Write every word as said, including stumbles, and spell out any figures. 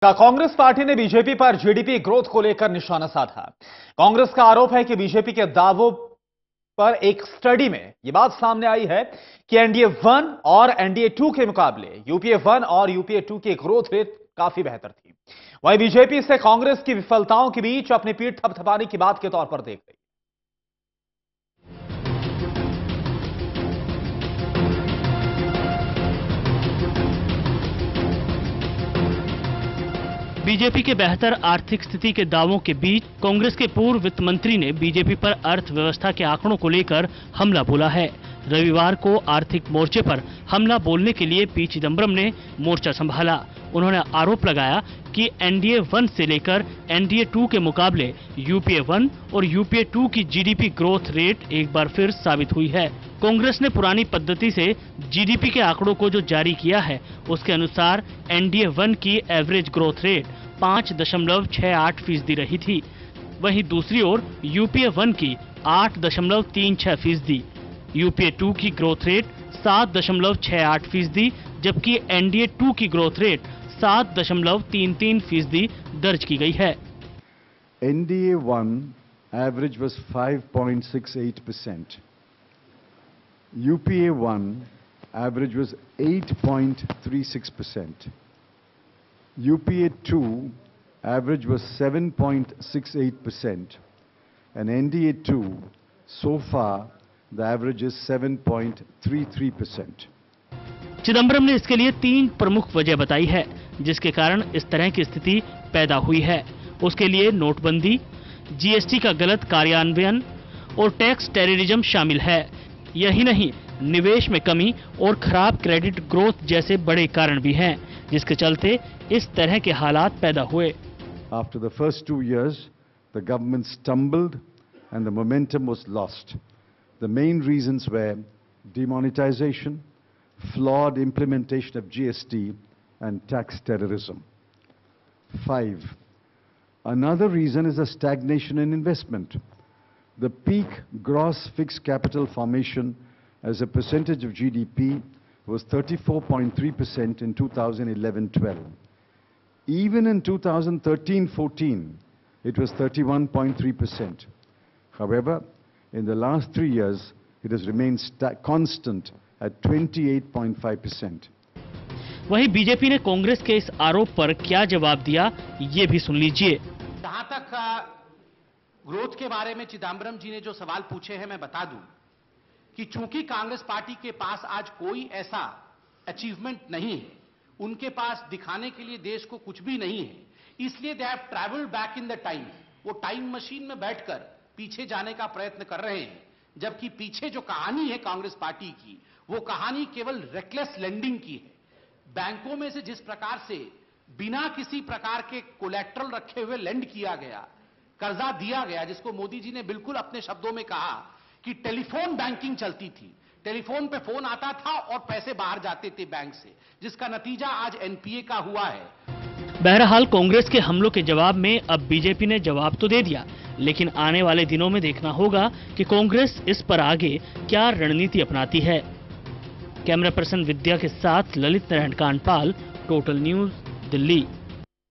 Congress party ने BJP पर GDP growth को लेकर निशाना साधा। कांग्रेस का आरोप है कि बीजेपी के दावों पर एक स्टडी में यह बात सामने आई है कि एनडीए वन और एनडीए टू के मुकाबले यूपीए वन और यूपीए टू की ग्रोथ रेट काफी बेहतर थी। वहीं बीजेपी इसे कांग्रेस की विफलताओं के बीच अपनी पीठ थपथपाने की बात के तौर पर देख रही। बीजेपी के बेहतर आर्थिक स्थिति के दावों के बीच कांग्रेस के पूर्व वित्त मंत्री ने बीजेपी पर अर्थव्यवस्था के आंकड़ों को लेकर हमला बोला है। रविवार को आर्थिक मोर्चे पर हमला बोलने के लिए पी चिदम्बरम ने मोर्चा संभाला। उन्होंने आरोप लगाया कि एनडीए वन से लेकर एनडीए टू के मुकाबले यूपीए वन और यूपीए टू की जीडीपी ग्रोथ रेट एक बार फिर साबित हुई है। कांग्रेस ने पुरानी पद्धति से जीडीपी के आंकड़ों को जो जारी किया है, उसके अनुसार एनडीए वन की एवरेज ग्रोथ रेट पाँच दशमलव छह आठ फीसदी रही थी। वहीं दूसरी ओर यूपीए वन की आठ दशमलव तीन छह फीसदी, यूपीए टू की ग्रोथ रेट सात दशमलव छह आठ फीसदी, जबकि एनडीए टू की ग्रोथ रेट सात दशमलव तीन तीन फीसदी दर्ज की गई है। NDA one average was five point six eight percent, UPA one average was eight point three six percent, UPA two average was seven point six eight percent, and N D A two so far the average is seven point three three percent. Chidambaram ने इसके लिए तीन प्रमुख वजह बताई है जिसके कारण इस तरह की स्थिति पैदा हुई है। उसके लिए नोटबंदी, जीएसटी का गलत कार्यान्वयन और टैक्स टेररिज्म शामिल है। यही नहीं, निवेश में कमी और खराब क्रेडिट ग्रोथ जैसे बड़े कारण भी हैं, जिसके चलते इस तरह के हालात पैदा हुए। After the first two years, the government stumbled and the momentum was lost. The main reasons were demonetization, flawed implementation of G S T, and tax terrorism. Five, another reason is a stagnation in investment. The peak gross fixed capital formation as a percentage of G D P was thirty-four point three percent in two thousand eleven twelve. Even in two thousand thirteen fourteen, it was thirty-one point three percent. However, in the last three years, it has remained constant at twenty-eight point five percent. वहीं BJP ने कांग्रेस के इस आरोप पर क्या जवाब दिया, ये भी सुन लीजिए। जहां तक ग्रोथ के बारे में चिदम्बरम जी ने जो सवाल पूछे हैं, मैं बता दूं कि चूंकि कांग्रेस पार्टी के पास आज कोई ऐसा अचीवमेंट नहीं है, उनके पास दिखाने के लिए देश को कुछ भी नहीं है, इसलिए they have travelled back in the time. वो टाइम मशीन में बैठकर पीछे जाने का प्रयत्न कर रहे हैं, जबकि पीछे जो कहानी है कांग्रेस पार्टी की, वो कहानी केवल रेकलेस लेंडिंग की है। बैंकों में से जिस प्रकार से बिना किसी प्रकार के कोलैटरल रखे हुए लेंड किया गया, कर्जा दिया गया, जिसको मोदी जी ने बिल्कुल अपने शब्दों में कहा कि टेलीफोन बैंकिंग चलती थी, टेलीफोन पे फोन आता था और पैसे बाहर जाते थे बैंक से, जिसका नतीजा आज एनपीए का हुआ है। बहरहाल कांग्रेस के हमलों के जवाब में अब बीजेपी ने जवाब तो दे दिया, लेकिन आने वाले दिनों में देखना होगा कि कांग्रेस इस पर आगे क्या रणनीति अपनाती है। कैमरा पर्सन विद्या के साथ ललित नारायण कांडपाल, टोटल न्यूज, दिल्ली।